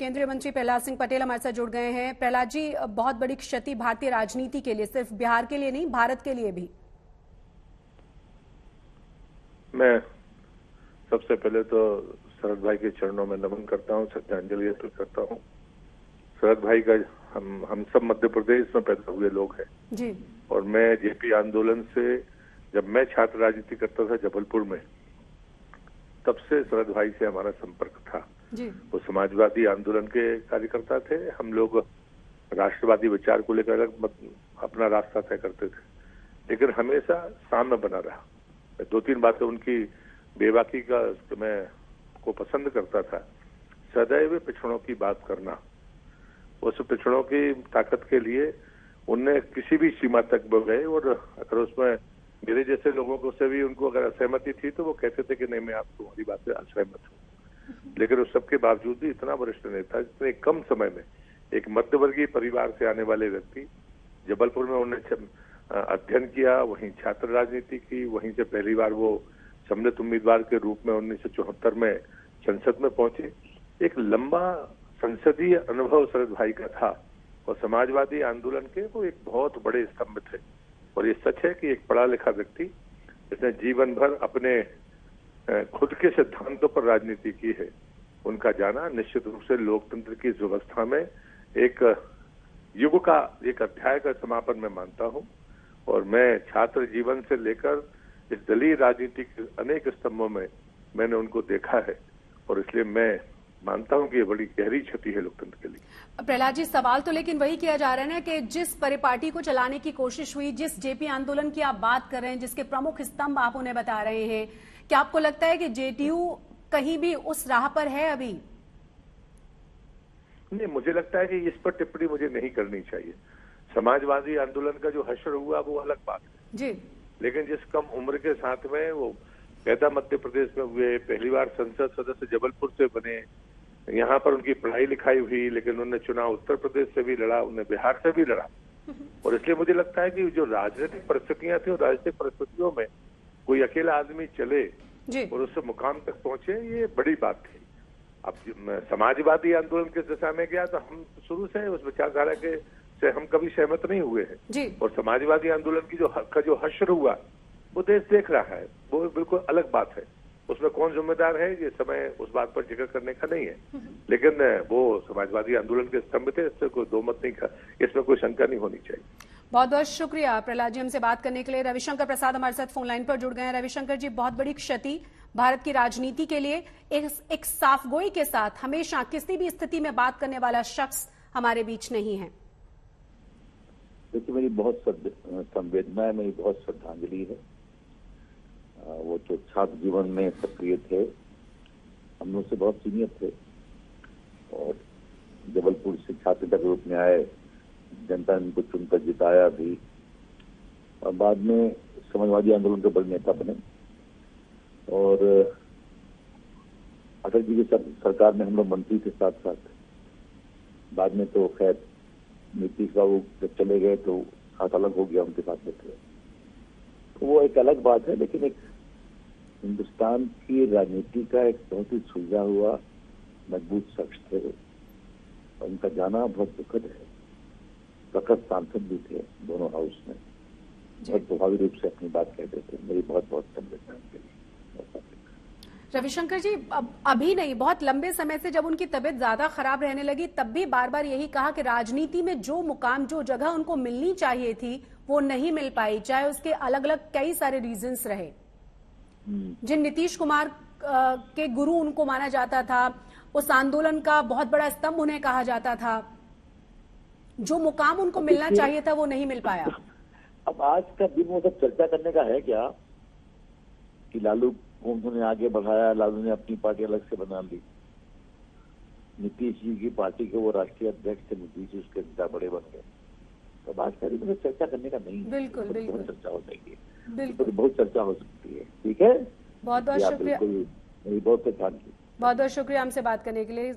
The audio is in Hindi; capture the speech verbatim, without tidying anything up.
केंद्रीय मंत्री प्रहलाद सिंह पटेल हमारे साथ जुड़ गए हैं। प्रहलाद जी, बहुत बड़ी क्षति भारतीय राजनीति के लिए, सिर्फ बिहार के लिए नहीं, भारत के लिए भी। मैं सबसे पहले तो शरद भाई के चरणों में नमन करता हूं, श्रद्धांजलि अर्पित करता हूं। शरद भाई का हम हम सब मध्य प्रदेश में पैदा हुए लोग हैं जी। और मैं जेपी आंदोलन से, जब मैं छात्र राजनीति करता था जबलपुर में, तब से शरद भाई से हमारा संपर्क था जी। वो समाजवादी आंदोलन के कार्यकर्ता थे, हम लोग राष्ट्रवादी विचार को लेकर अलग अपना रास्ता तय करते थे, लेकिन हमेशा सामने बना रहा। दो तीन बातें उनकी बेबाकी का मैं को पसंद करता था। सदैव पिछड़ों की बात करना, उस पिछड़ों की ताकत के लिए उनने किसी भी सीमा तक गए और अगर उसमें मेरे जैसे लोगों को से भी उनको अगर असहमति थी तो वो कहते थे कि नहीं, मैं आप तुम्हारी बात से असहमत हूँ। लेकिन उस सबके बावजूद भी इतना वरिष्ठ नेता, जितने कम समय में एक मध्यवर्गीय परिवार से आने वाले व्यक्ति, जबलपुर में उन्होंने अध्ययन किया, वहीं छात्र राजनीति की, वहीं से पहली बार वो सम्मिलित उम्मीदवार के रूप में उन्नीस सौ चौहत्तर में संसद में पहुंचे। एक लंबा संसदीय अनुभव शरद भाई का था और समाजवादी आंदोलन के वो एक बहुत बड़े स्तंभ थे। और ये सच है कि एक पढ़ा लिखा व्यक्ति जिसने जीवन भर अपने खुद के सिद्धांतों पर राजनीति की है, उनका जाना निश्चित रूप से लोकतंत्र की व्यवस्था में एक युग का एक अध्याय का समापन मैं मानता हूं। और मैं छात्र जीवन से लेकर इस दलीय राजनीति के अनेक स्तंभों में मैंने उनको देखा है और इसलिए मैं मानता हूं कि ये बड़ी गहरी क्षति है लोकतंत्र के लिए। प्रहलाद जी, सवाल तो लेकिन वही किया जा रहा है ना कि जिस परिपाटी को चलाने की कोशिश हुई, जिस जेपी आंदोलन की आप बात कर रहे हैं, जिसके प्रमुख स्तंभ आप उन्हें बता रहे हैं, क्या आपको लगता है कि जेडीयू कहीं भी उस राह पर है अभी? नहीं, मुझे लगता है कि इस पर टिप्पणी मुझे नहीं करनी चाहिए। समाजवादी आंदोलन का जो हश्र हुआ वो अलग बात है जी, लेकिन जिस कम उम्र के साथ में वो पैदा मध्य प्रदेश में हुए, पहली बार संसद सदस्य जबलपुर से बने, यहाँ पर उनकी पढ़ाई लिखाई हुई, लेकिन उन्होंने चुनाव उत्तर प्रदेश से भी लड़ा, उन्हें बिहार से भी लड़ा। और इसलिए मुझे लगता है कि जो राजनीतिक परिस्थितियां थी, राजनीतिक परिस्थितियों में कोई अकेला आदमी चले जी और उस मुकाम तक पहुंचे, ये बड़ी बात थी। अब समाजवादी आंदोलन किस दिशा में गया तो हम शुरू से उस विचारधारा के से हम कभी सहमत नहीं हुए हैं जी। और समाजवादी आंदोलन की जो का जो हश्र हुआ वो देश देख रहा है, वो बिल्कुल अलग बात है। उसमें कौन जिम्मेदार है ये समय उस बात पर जिक्र करने का नहीं है, लेकिन वो समाजवादी आंदोलन के स्तंभ थे, इससे कोई दो मत नहीं, इसमें कोई शंका नहीं होनी चाहिए। बहुत बहुत शुक्रिया प्रहलाद जी हमसे बात करने के लिए। रविशंकर प्रसाद हमारे साथ फोन लाइन पर जुड़ गए हैं। रविशंकर जी, बहुत बड़ी क्षति भारत की राजनीति के लिए, एक, एक साफगोई के साथ हमेशा किसी भी स्थिति में बात करने वाला शख्स हमारे बीच नहीं है। देखिए, मेरी बहुत संवेदना है, मेरी बहुत श्रद्धांजलि है। वो तो छात्र जीवन में सक्रिय थे, हम लोग से बहुत सीनियर थे और जबलपुर से छात्र के रूप में आए, जनता ने उनको चुनकर जिताया भी और बाद में समाजवादी आंदोलन के बड़े नेता बने। और अटल जी की सरकार में हम लोग मंत्री थे साथ साथ। बाद में तो खैर नीतीश बाबू जब चले गए तो हाथ अलग हो गया, उनके साथ बैठे। तो वो एक अलग बात है, लेकिन एक हिंदुस्तान की राजनीति का एक बहुत ही सुलझा हुआ मजबूत शख्स थे और उनका जाना बहुत दुखद है। प्रखर सांसद भी थे दोनों हाउस में, बहुत प्रभावी रूप से अपनी बात कहते थे। मेरी बहुत बहुत संवेदना के लिए। रविशंकर जी, अब अभी नहीं, बहुत लंबे समय से जब उनकी तबीयत ज्यादा खराब रहने लगी तब भी बार बार यही कहा कि राजनीति में जो मुकाम, जो जगह उनको मिलनी चाहिए थी वो नहीं मिल पाई, चाहे उसके अलग अलग कई सारे रीजंस रहे। जिन नीतीश कुमार के गुरु उनको माना जाता था, उस आंदोलन का बहुत बड़ा स्तंभ उन्हें कहा जाता था, जो मुकाम उनको मिलना चाहिए था वो नहीं मिल पाया। अब आज का दिन वो सब चर्चा करने का है क्या कि लालू को उन्होंने आगे बढ़ाया, लालू ने अपनी पार्टी अलग से बना ली, नीतीश जी की पार्टी के वो राष्ट्रीय अध्यक्ष थे, नीतीश उसके नेता बड़े बन गए। तो आज का दिन चर्चा करने का नहीं, बिल्कुल बिल्कुल चर्चा हो जाएगी, बिल्कुल बहुत चर्चा हो सकती है। ठीक है, बहुत बहुत शुक्रिया, मेरी बहुत बहुत बहुत बहुत शुक्रिया हमसे बात करने के लिए।